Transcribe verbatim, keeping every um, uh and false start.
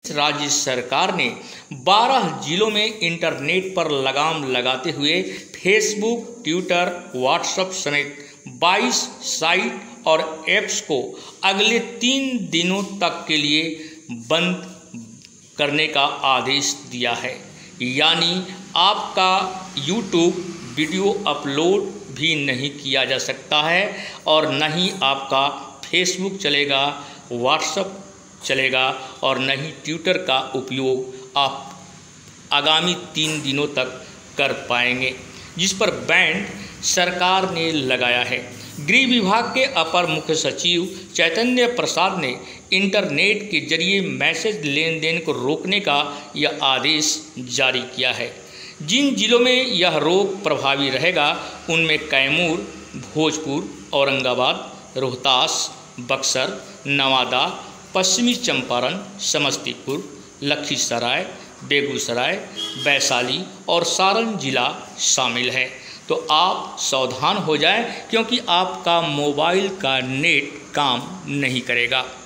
राज्य सरकार ने बारह जिलों में इंटरनेट पर लगाम लगाते हुए फेसबुक, ट्विटर, व्हाट्सएप समेत बाईस साइट और ऐप्स को अगले तीन दिनों तक के लिए बंद करने का आदेश दिया है। यानी आपका यूट्यूब वीडियो अपलोड भी नहीं किया जा सकता है और न ही आपका फेसबुक चलेगा, व्हाट्सएप चलेगा और न ही ट्विटर का उपयोग आप आगामी तीन दिनों तक कर पाएंगे, जिस पर बैन सरकार ने लगाया है। गृह विभाग के अपर मुख्य सचिव चैतन्य प्रसाद ने इंटरनेट के जरिए मैसेज लेन देन को रोकने का यह आदेश जारी किया है। जिन जिलों में यह रोक प्रभावी रहेगा उनमें कैमूर, भोजपुर, औरंगाबाद, रोहतास, बक्सर, नवादा, पश्चिमी चंपारण, समस्तीपुर, लखीसराय, बेगूसराय, वैशाली और सारण जिला शामिल है। तो आप सावधान हो जाएं, क्योंकि आपका मोबाइल का नेट काम नहीं करेगा।